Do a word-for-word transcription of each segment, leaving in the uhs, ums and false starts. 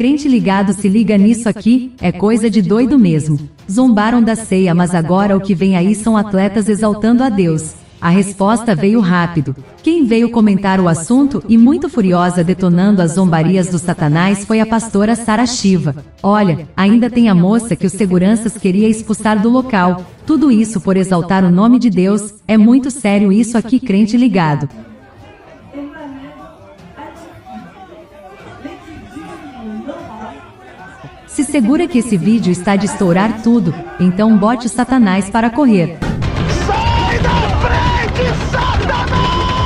Crente ligado, se liga nisso aqui, é coisa de doido mesmo. Zombaram da ceia, mas agora o que vem aí são atletas exaltando a Deus. A resposta veio rápido. Quem veio comentar o assunto e muito furiosa detonando as zombarias do Satanás foi a pastora Sara Shiva. Olha, ainda tem a moça que os seguranças queria expulsar do local. Tudo isso por exaltar o nome de Deus. É muito sério isso aqui, crente ligado. Se segura que esse vídeo está de estourar tudo, então bote o Satanás para correr. Sai da frente, Satanás!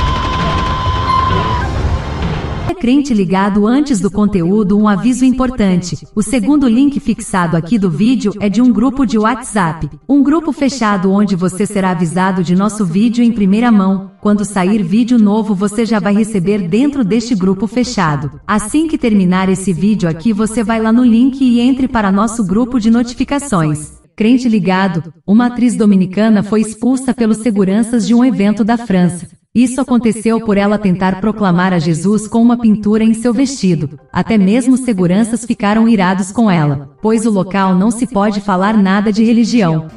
Crente ligado, antes do conteúdo, um aviso importante. O segundo link fixado aqui do vídeo é de um grupo de WhatsApp. Um grupo fechado onde você será avisado de nosso vídeo em primeira mão. Quando sair vídeo novo você já vai receber dentro deste grupo fechado. Assim que terminar esse vídeo aqui você vai lá no link e entre para nosso grupo de notificações. Crente ligado, uma atriz dominicana foi expulsa pelos seguranças de um evento da França. Isso aconteceu por ela tentar proclamar a Jesus com uma pintura em seu vestido. Até mesmo seguranças ficaram irados com ela, pois o local não se pode falar nada de religião.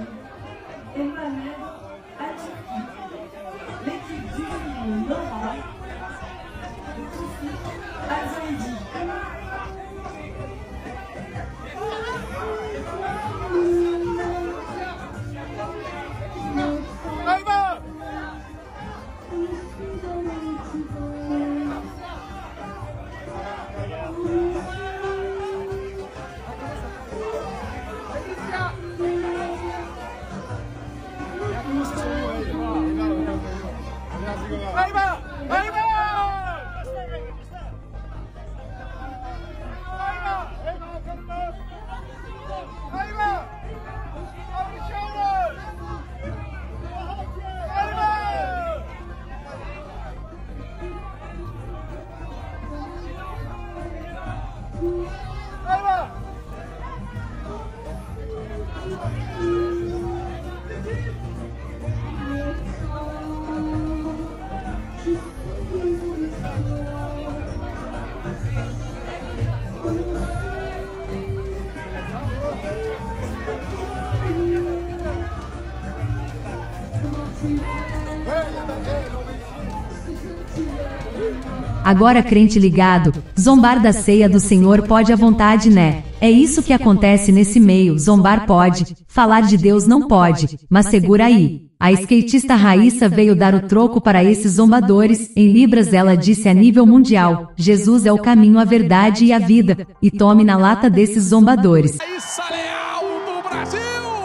Agora, crente ligado, zombar da ceia do Senhor pode à vontade, né? É isso que acontece nesse meio, zombar pode, falar de Deus não pode, mas segura aí. A skatista Raíssa veio dar o troco para esses zombadores. Em libras ela disse a nível mundial: Jesus é o caminho, a verdade e a vida, e tome na lata desses zombadores. Raíssa Leal do Brasil!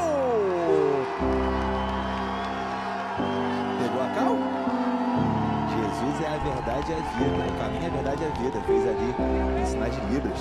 Pegou a cal? Jesus é a verdade e a vida, o caminho é a verdade e a vida, fez ali em sinais de libras.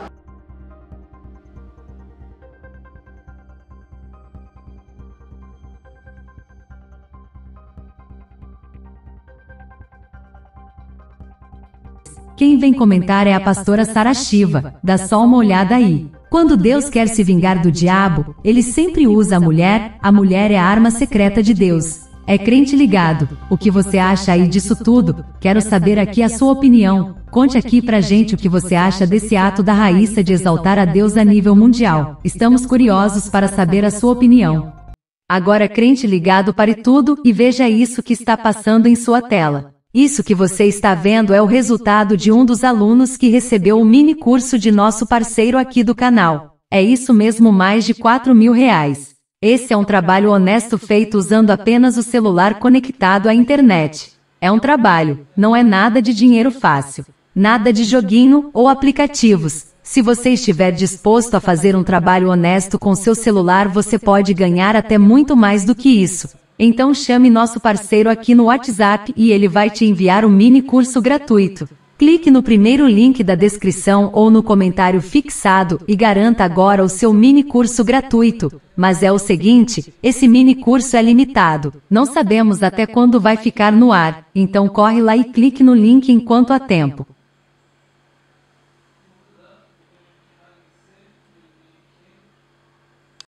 Quem vem comentar é a pastora Sara Shiva. Dá só uma olhada aí. Quando Deus quer se vingar do diabo, ele sempre usa a mulher. A mulher é a arma secreta de Deus. É crente ligado. O que você acha aí disso tudo? Quero saber aqui a sua opinião. Conte aqui pra gente o que você acha desse ato da Raíssa de exaltar a Deus a nível mundial. Estamos curiosos para saber a sua opinião. Agora, crente ligado, pare tudo e veja isso que está passando em sua tela. Isso que você está vendo é o resultado de um dos alunos que recebeu o mini curso de nosso parceiro aqui do canal. É isso mesmo, mais de quatro mil reais. Esse é um trabalho honesto feito usando apenas o celular conectado à internet. É um trabalho, não é nada de dinheiro fácil. Nada de joguinho ou aplicativos. Se você estiver disposto a fazer um trabalho honesto com seu celular, você pode ganhar até muito mais do que isso. Então chame nosso parceiro aqui no WhatsApp e ele vai te enviar um mini curso gratuito. Clique no primeiro link da descrição ou no comentário fixado e garanta agora o seu mini curso gratuito. Mas é o seguinte, esse mini curso é limitado. Não sabemos até quando vai ficar no ar, então corre lá e clique no link enquanto há tempo.